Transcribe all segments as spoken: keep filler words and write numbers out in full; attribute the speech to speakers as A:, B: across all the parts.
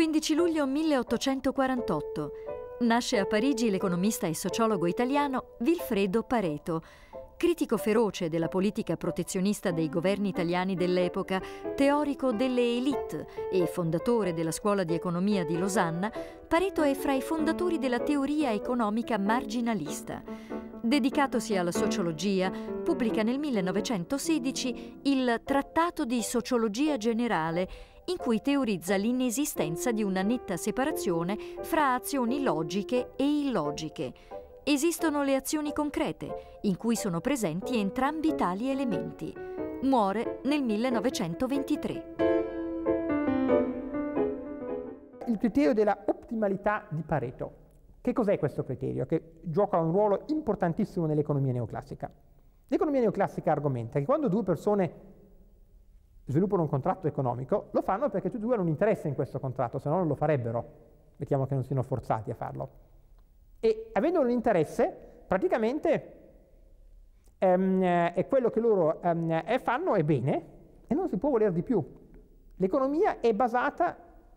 A: quindici luglio milleottocentoquarantotto. Nasce a Parigi l'economista e sociologo italiano Vilfredo Pareto, critico feroce della politica protezionista dei governi italiani dell'epoca, teorico delle élite e fondatore della Scuola di Economia di Losanna. Pareto è fra i fondatori della teoria economica marginalista. Dedicatosi alla sociologia, pubblica nel millenovecentosedici il Trattato di Sociologia Generale, in cui teorizza l'inesistenza di una netta separazione fra azioni logiche e illogiche. Esistono le azioni concrete, in cui sono presenti entrambi tali elementi. Muore nel millenovecentoventitré.
B: Il criterio della ottimalità di Pareto. Che cos'è questo criterio? Che gioca un ruolo importantissimo nell'economia neoclassica. L'economia neoclassica argomenta che quando due persone sviluppano un contratto economico, lo fanno perché tutti e due hanno un interesse in questo contratto, se no non lo farebbero. Mettiamo che non siano forzati a farlo. E avendo un interesse, praticamente ehm, è quello che loro ehm, fanno è bene e non si può voler di più. L'economia è basata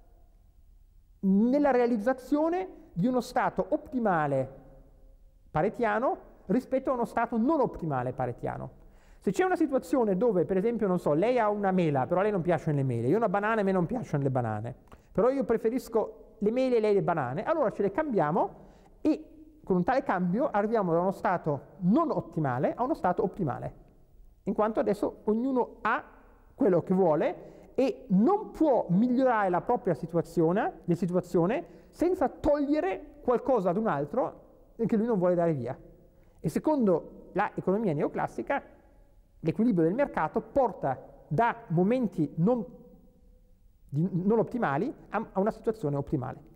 B: nella realizzazione di uno stato ottimale paretiano rispetto a uno stato non ottimale paretiano. Se c'è una situazione dove, per esempio, non so, lei ha una mela, però a lei non piacciono le mele, io ho una banana e a me non piacciono le banane, però io preferisco le mele e lei le banane, allora ce le cambiamo e con un tale cambio arriviamo da uno stato non ottimale a uno stato ottimale, in quanto adesso ognuno ha quello che vuole e non può migliorare la propria situazione, la situazione senza togliere qualcosa ad un altro che lui non vuole dare via. E secondo l'economia neoclassica, l'equilibrio del mercato porta da momenti non, non ottimali a, a una situazione ottimale.